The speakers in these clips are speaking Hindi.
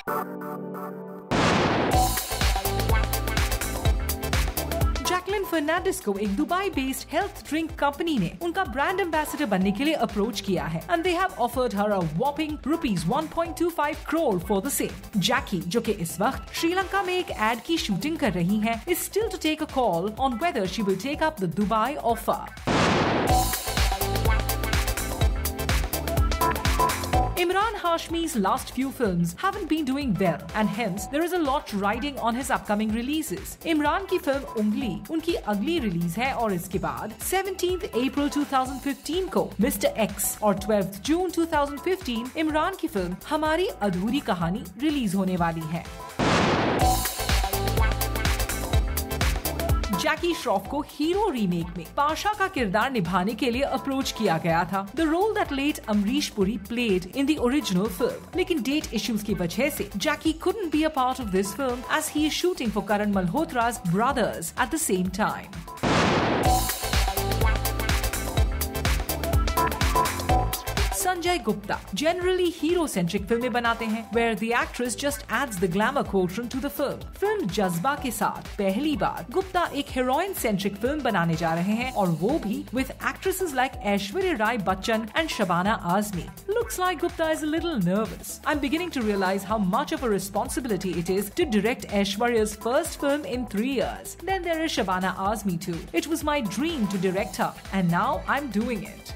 जैकलिन फर्नांडिस को एक Dubai based health drink company ने उनका ब्रांड एम्बेसडर बनने के लिए अप्रोच किया है and they have offered her a whopping ₹1.25 crore for the same. Jacky, जो कि इस वक्त श्रीलंका में एक एड की शूटिंग कर रही है, is still to take a call on whether she will take up the Dubai offer. Emraan Hashmi's last few films haven't been doing well and hence there is a lot riding on his upcoming releases. Imran की फिल्म उंगली उनकी अगली रिलीज है और इसके बाद 17th April 2015 को Mr. X और 12th June 2015 इमरान की फिल्म हमारी अधूरी कहानी रिलीज होने वाली है। जैकी श्रॉफ को हीरो रीमेक में पाशा का किरदार निभाने के लिए अप्रोच किया गया था, the role that late Amrish Puri played in the original film. लेकिन डेट इश्यूज की वजह से जैकी couldn't be a part of this film as he is shooting for Karan Malhotra's Brothers at the same time. Sanjay Gupta generally hero-centric फिल्में बनाते हैं, where the actress just adds the glamour quotient to the film. Film Jazbaa के साथ पहली बार गुप्ता एक heroine-centric फिल्म बनाने जा रहे हैं और वो भी with actresses like Aishwarya Rai Bachchan and Shabana Azmi. Looks like Gupta is a little nervous. I'm beginning to realize how much of a responsibility it is to direct Aishwarya's first film in 3 years. Then there is Shabana Azmi too. It was my dream to direct her and now I'm doing it.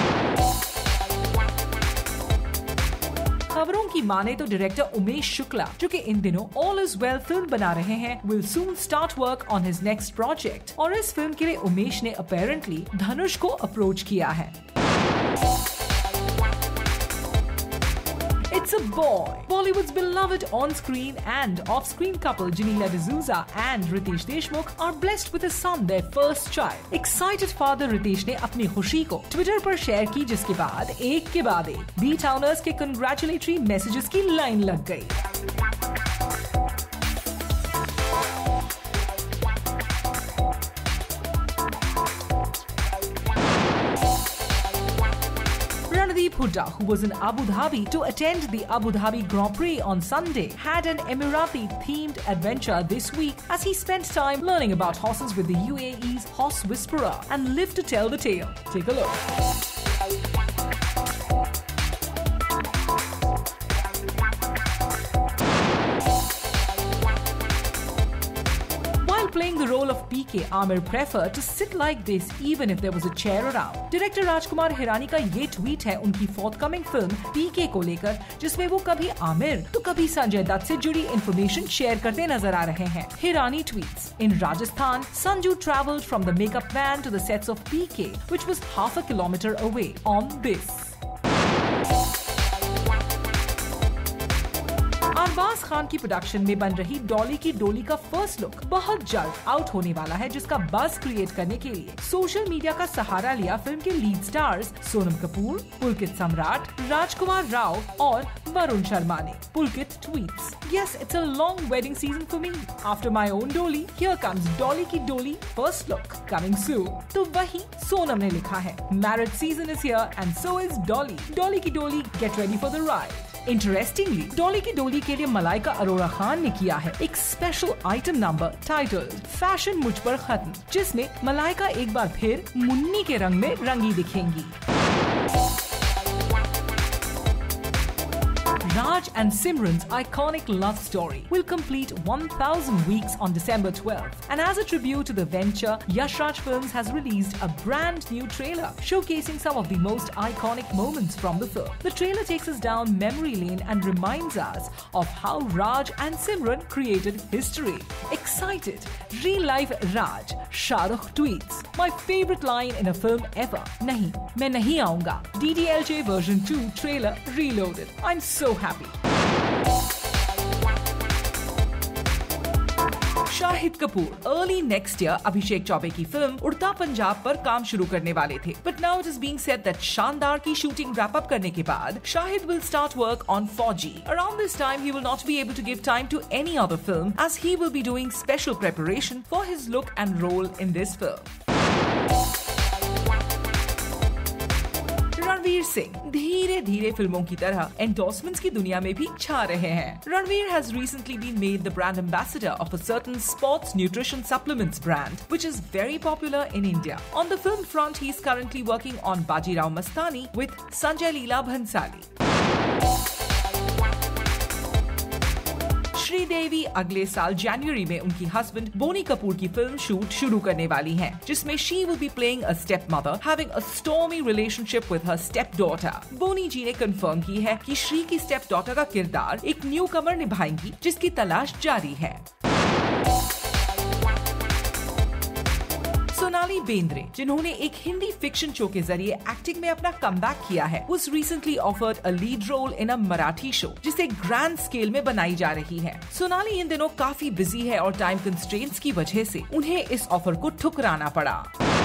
खबरों की माने तो डायरेक्टर उमेश शुक्ला, जो कि इन दिनों ऑल इज वेल फिल्म बना रहे हैं, will soon start work on his next project और इस फिल्म के लिए उमेश ने अपेरेंटली धनुष को अप्रोच किया है। It's a boy. Bollywood's beloved on-screen and off-screen couple Genelia and Riteish Deshmukh are blessed with a son, their first child. Excited father Riteish ने अपनी खुशी को ट्विटर पर शेयर की, जिसके बाद एक B-Towners के congratulatory messages की लाइन लग गई। Huda, who was in Abu Dhabi to attend the Abu Dhabi Grand Prix on Sunday, had an Emirati-themed adventure this week as he spent time learning about horses with the UAE's horse whisperer and lived to tell the tale. Take a look. Playing the role of PK, Amir preferred to sit like this even if there was a chair around. Director Rajkumar Hirani का ये ट्वीट है उनकी forthcoming फिल्म PK को लेकर, जिसमें वो कभी आमिर तो कभी संजय दत्त से जुड़ी इंफॉर्मेशन शेयर करते नजर आ रहे हैं। Hirani tweets, in Rajasthan, Sanju travelled from the makeup van to the sets of PK, which was half a kilometer away on this. Arbaaz Khan की प्रोडक्शन में बन रही डॉली की डोली का फर्स्ट लुक बहुत जल्द आउट होने वाला है, जिसका बज़ क्रिएट करने के लिए सोशल मीडिया का सहारा लिया फिल्म के लीड स्टार्स सोनम कपूर, पुलकित सम्राट, राजकुमार राव और वरुण शर्मा ने। Pulkit tweets, "Yes, it's a long wedding season for me. After my own Dolly, here comes Dolly Ki Doli first look coming soon." तो वही सोनम ने लिखा है, "Marriage season is here and so is Dolly. Dolly Ki Doli, get ready for the ride." Interestingly Dolly Ki Doli के लिए मलाइका अरोरा खान ने किया है एक special item number titled fashion मुझ पर खत्म, जिसमें मलाइका एक बार फिर मुन्नी के रंग में रंगी दिखेंगी। Raj and Simran's iconic love story will complete 1,000 weeks on December 12th. And as a tribute to the venture, Yash Raj Films has released a brand new trailer showcasing some of the most iconic moments from the film. The trailer takes us down memory lane and reminds us of how Raj and Simran created history. Excited? Relive Raj. Shah Rukh tweets, "My favorite line in a film ever. Nahi, main nahi aunga. DDLJ version 2 trailer reloaded. I'm so happy." Shahid Kapoor early next year Abhishek Chaubey की फिल्म उड़ता पंजाब पर काम शुरू करने वाले थे, but now it is being said that Shaandaar की शूटिंग रैप अप करने के बाद Shahid will start work on Fauji. Around this time he will not be able to give time to any other film as he will be doing special preparation for his look and role in this film. Ranveer Singh धीरे धीरे फिल्मों की तरह एंडोर्समेंट्स की दुनिया में भी छा रहे हैं। Ranveer has recently been made the brand ambassador of a certain sports nutrition supplements brand, which is very popular in India. On the film front, he is currently working on Bajirao Mastani with Sanjay Leela Bhansali. Sridevi अगले साल जनवरी में उनकी हस्बैंड बोनी कपूर की फिल्म शूट शुरू करने वाली हैं, जिसमें she will be playing a step mother having a stormy relationship with her step daughter. Boney ji ने कंफर्म की है कि श्री की स्टेप डॉटर का किरदार एक न्यू कमर निभाएंगी, जिसकी तलाश जारी है। सोनाली बेंद्रे, जिन्होंने एक हिंदी फिक्शन शो के जरिए एक्टिंग में अपना कमबैक किया है, was recently offered a lead role in a Marathi show, जिसे ग्रैंड स्केल में बनाई जा रही है। सोनाली इन दिनों काफी बिजी है और टाइम कंस्ट्रेंट्स की वजह से उन्हें इस ऑफर को ठुकराना पड़ा।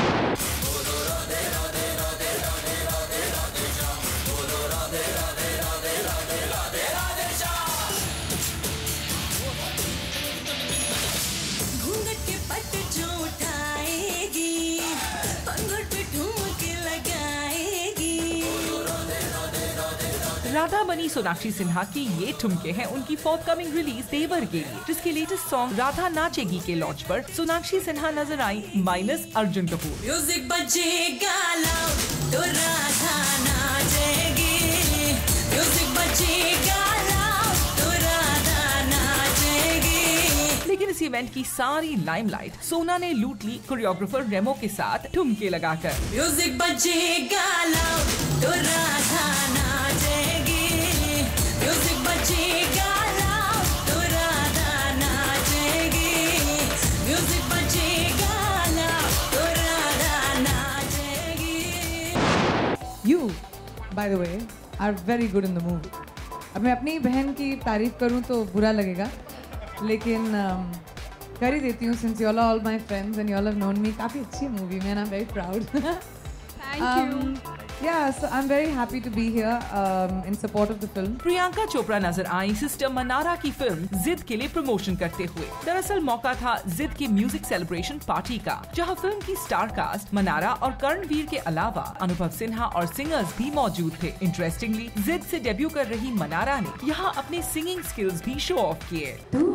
राधा बनी सोनाक्षी सिन्हा की ये ठुमके हैं उनकी फोर्थकमिंग रिलीज देवर के लिए, जिसके लेटेस्ट सॉन्ग राधा नाचेगी के लॉन्च पर सोनाक्षी सिन्हा नजर आई माइनस अर्जुन कपूर। म्यूजिक बजेगा लाउड तो राधा नाचेगी, म्यूजिक बजेगा लाउड तो राधा नाचेगी। लेकिन इस इवेंट की सारी लाइमलाइट सोना ने लूट ली कोरियोग्राफर रेमो के साथ ठुमके लगाकर। म्यूजिक बजेगा लाउड तो राधा नाचेगी, म्यूजिक बजेगा लाउड तो राधा नाचेगी, म्यूजिक बजेगा लाउड तो Radha नाचेगी। You, by the way, are very good in the movie. अब मैं अपनी बहन की तारीफ करूं तो बुरा लगेगा, लेकिन कर ही देती हूँ since you all are all my friends and you all have known me. काफी अच्छी मूवी में, and I'm very proud. Thank you. Yeah, so I'm very happy to be here in support of the film. Priyanka Chopra नजर आई सिस्टर मनारा की फिल्म जिद के लिए प्रमोशन करते हुए। दरअसल मौका था जिद की म्यूजिक सेलिब्रेशन पार्टी का, जहां फिल्म की स्टार कास्ट मनारा और कर्णवीर के अलावा अनुभव सिन्हा और सिंगर्स भी मौजूद थे। इंटरेस्टिंगली जिद से डेब्यू कर रही मनारा ने यहाँ अपने सिंगिंग स्किल्स भी शो ऑफ किए।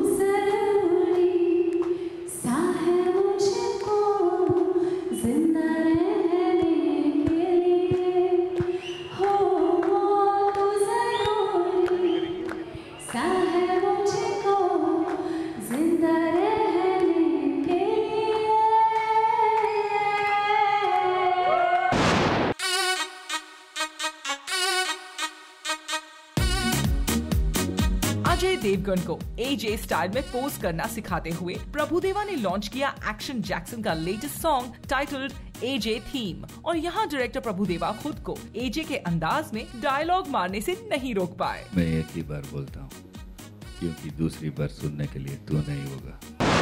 अजय देवगन को एजे स्टाइल में पोज करना सिखाते हुए प्रभुदेवा ने लॉन्च किया एक्शन जैक्सन का latest song titled AJ theme, और यहाँ डायरेक्टर प्रभुदेवा खुद को एजे के अंदाज में डायलॉग मारने से नहीं रोक पाए। मैं एक ही बार बोलता हूँ, क्योंकि दूसरी बार सुनने के लिए तू नहीं होगा।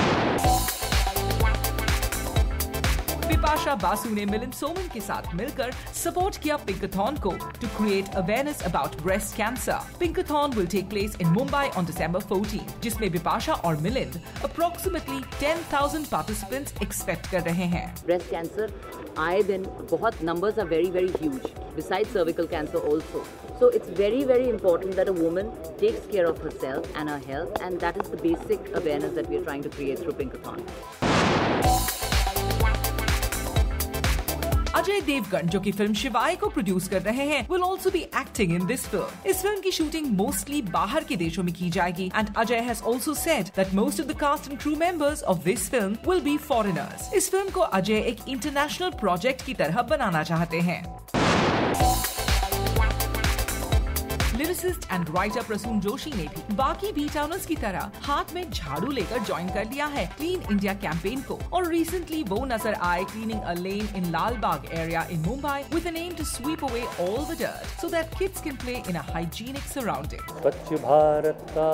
बिपाशा बासु ने मिलिंद सोमन के साथ मिलकर सपोर्ट किया पिंकाथॉन को to create awareness about breast cancer. Pinkathon will take place in Mumbai on December 14, जिसमें बिपाशा और मिलिंद अप्रोक्सीमेटली 10,000 पार्टिसिपेंट्स एक्सपेक्ट कर रहे हैं। ब्रेस्ट कैंसर आए दिन बहुत numbers are very huge besides cervical cancer also. So it's very important that a woman takes care of herself and her health, and that is the basic awareness that we are trying to create through Pinkathon. Ajay Devgan, जो कि फिल्म शिवाय को प्रोड्यूस कर रहे हैं, will also be acting in this film. इस फिल्म की शूटिंग मोस्टली बाहर के देशों में की जाएगी, and Ajay has also said that most of the cast and crew members of this film will be foreigners. इस फिल्म को अजय एक इंटरनेशनल प्रोजेक्ट की तरह बनाना चाहते हैं। Lyricist and writer Prasoon Joshi ने भी बाकी बी टाउनर्स की तरह हाथ में झाड़ू लेकर ज्वाइन कर लिया है क्लीन इंडिया कैंपेन को, और रिसेंटली वो नजर आए cleaning a lane in Lalbaug area in Mumbai with an aim to sweep away all the dirt so that kids can play in a hygienic surrounding. Swachh Bharat का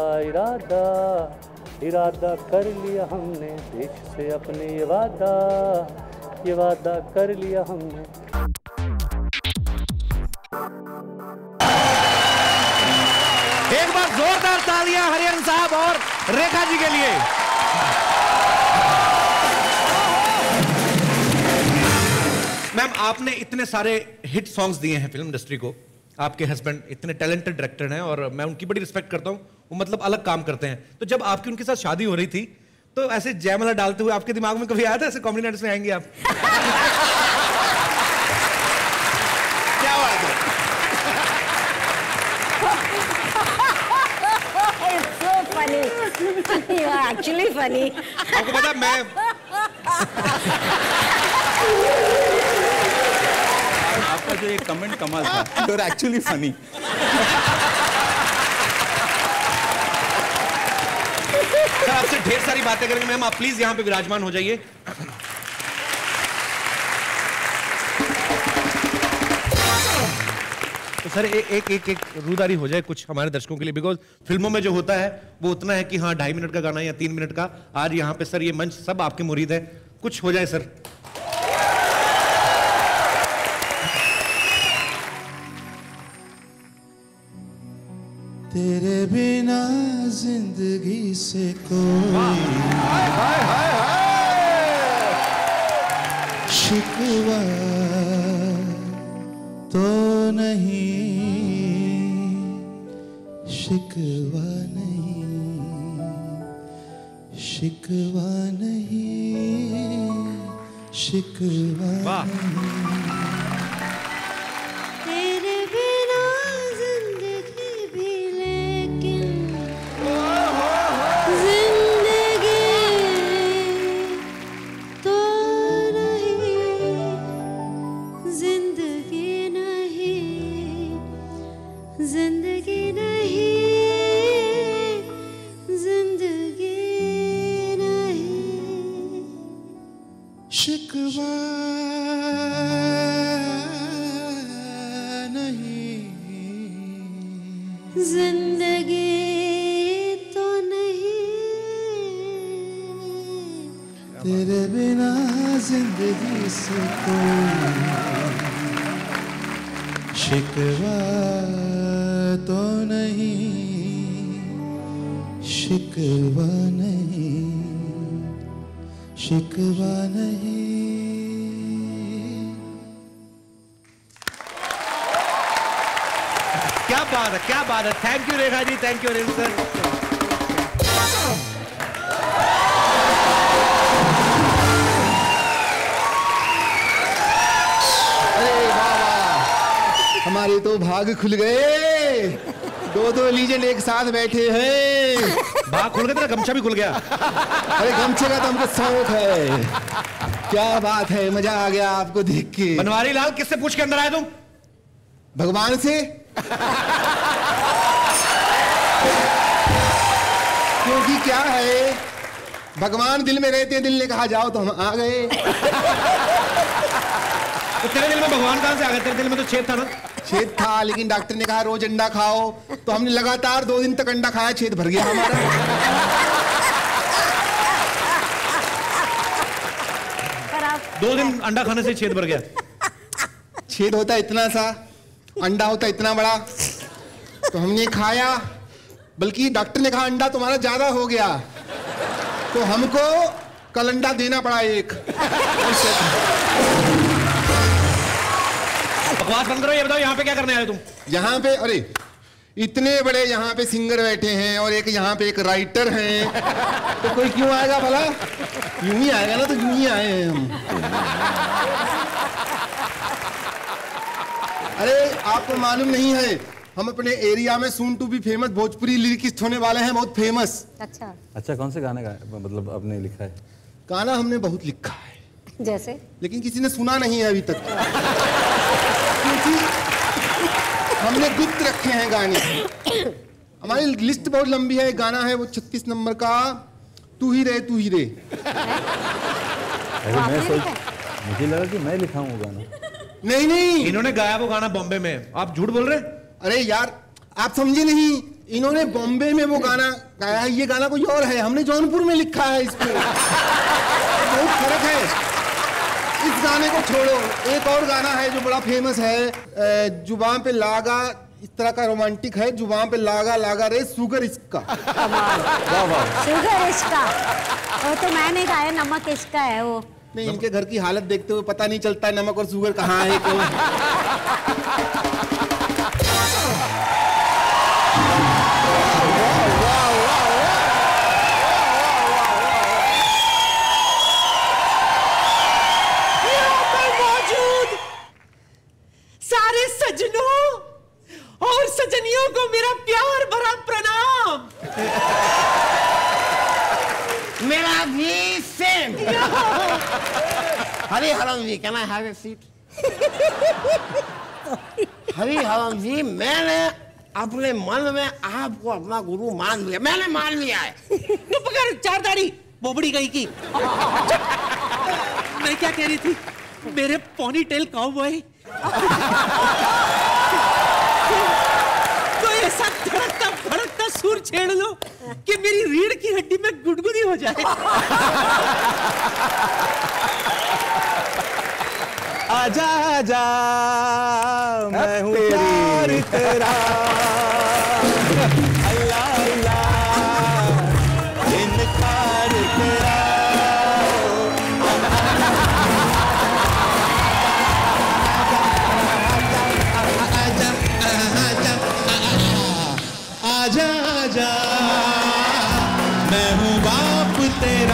इरादा कर लिया हमने, देश से अपने ये वादा कर लिया हमने। एक बार जोरदार तालियां हरिहरन साहब और रेखा जी के लिए। मैं मैम आपने इतने सारे हिट सॉन्ग्स दिए हैं फिल्म इंडस्ट्री को, आपके हस्बैंड इतने टैलेंटेड डायरेक्टर हैं और मैं उनकी बड़ी रिस्पेक्ट करता हूँ, वो मतलब अलग काम करते हैं। तो जब आपकी उनके साथ शादी हो रही थी तो ऐसे जयमाला डालते हुए आपके दिमाग में कभी आया था ऐसे कॉमेडी नाइट्स में आएंगे आप? क्या बात है? It's so funny. You are actually funny. आपको पता मैं आपका जो एक कमेंट कमाल था, you are actually funny. Sir आपसे ढेर सारी बातें करेंगे मैम, आप प्लीज यहाँ पे विराजमान हो जाइए। तो सर एक रूदारी हो जाए कुछ हमारे दर्शकों के लिए, बिकॉज फिल्मों में जो होता है वो उतना है कि हाँ 2.5 मिनट का गाना या 3 मिनट का। आज यहाँ पे सर ये मंच सब आपके मुरीद है, कुछ हो जाए सर। तेरे बिना जिंदगी से कोई शिकवा तो नहीं, शिकवा नहीं, शिकवा नहीं, शिकवा नहीं। तेरे बिना जिंदगी भी लेकिन जिंदगी तो नहीं, जिंदगी नहीं, जिंदगी नहीं, जिंदगी नहीं, शिकवा नहीं, जिंदगी तो नहीं। तेरे बिना जिंदगी से कोई शिकवा तो नहीं, शिकवा नहीं, शिकवा नहीं। क्या बात है, क्या बात है। Thank you Rekha ji, thank you Rekha sir. अरे बाबा, हमारे तो भाग खुल गए, दो लीजेंड एक साथ बैठे हैं। भाग खुल गया, तेरा गमछा भी खुल गया। अरे गमछे का तो हमको शौक है। क्या बात है, मजा आ गया आपको देख के। बनवारी लाल किससे पूछ के अंदर आए तुम? भगवान से। क्योंकि क्या है, भगवान दिल में रहते हैं, दिल ने कहा जाओ तो हम आ गए। तो तेरे दिल में भगवान कहां से आ गए? तेरे दिल में तो छेद था ना? छेद था, लेकिन डॉक्टर ने कहा रोज अंडा खाओ, तो हमने लगातार 2 दिन तक अंडा खाया, छेद भर गया हमारा। पर आप 2 दिन अंडा खाने से छेद भर गया? छेद होता है इतना सा, अंडा होता है इतना बड़ा, तो हमने खाया, बल्कि डॉक्टर ने कहा अंडा तुम्हारा ज्यादा हो गया, तो हमको कल अंडा देना पड़ा एक। बकवास बंद करो, ये बताओ यहाँ पे क्या करने आए तुम? यहाँ पे अरे इतने बड़े यहाँ पे सिंगर बैठे हैं और एक यहाँ पे एक राइटर हैं, तो कोई क्यों आएगा भला? यूं ही आएगा ना, तो यूं ही आए हैं हम। अरे आपको मालूम नहीं है, हम अपने एरिया में soon to be famous Bhojpuri lyricist होने वाले हैं, बहुत फेमस। अच्छा कौन से गाने का मतलब आपने लिखा है? गाना हमने बहुत लिखा है, जैसे, लेकिन किसी ने सुना नहीं है अभी तक, क्योंकि हमने गुप्त रखे हैं गाने। हमारी लिस्ट बहुत लंबी है, गाना है वो 36 नंबर का, तू ही रे तू ही रे। अरे मुझे लगा कि मैं लिखा हूँ गाना। नहीं नहीं, इन्होंने गाया वो गाना बॉम्बे में, आप झूठ बोल रहे हैं। अरे यार आप समझे नहीं, इन्होंने बॉम्बे में वो गाना गाया है, ये गाना कोई और है, हमने जौनपुर में लिखा है इस पे। बहुत फर्क है। इस गाने को छोड़ो, एक और गाना है जो बड़ा फेमस है, जुबान पे लागा, इस तरह का रोमांटिक है, जुबान पे लागा लागा रे सुगर इसका। सुगर इसका, वो तो मैंने गाया, नमक इसका है वो। नहीं, इनके घर की हालत देखते हुए पता नहीं चलता नमक और शुगर कहाँ है क्यों है। मौजूद सारे सजनों और सजनियों को मेरा प्यार भरा प्रणाम। मेरा भी सेम। हरी हरम जी, can I have a seat? हरी हरम जी, मैंने अपने मन में आपको अपना गुरु मान लिया, मैंने मान लिया है। तो पकड़ चार दाढ़ी बोबड़ी गई की। मैं क्या कह रही थी, मेरे पोनी टेल काउबॉय तो ऐसा धड़कता भड़कता सुर छेड़ लो कि मेरी रीढ़ की हड्डी में गुदगुदी हो जाए। आजा आजा मैं हूँ प्यार तेरा, अल्लाह अल्लाह इनकार तेरा। आजा आजा मैं हूँ बाप तेरा,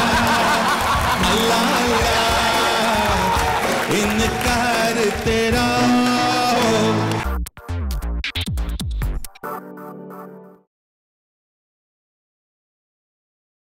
अल्लाह अल्लाह इनकार तेरा।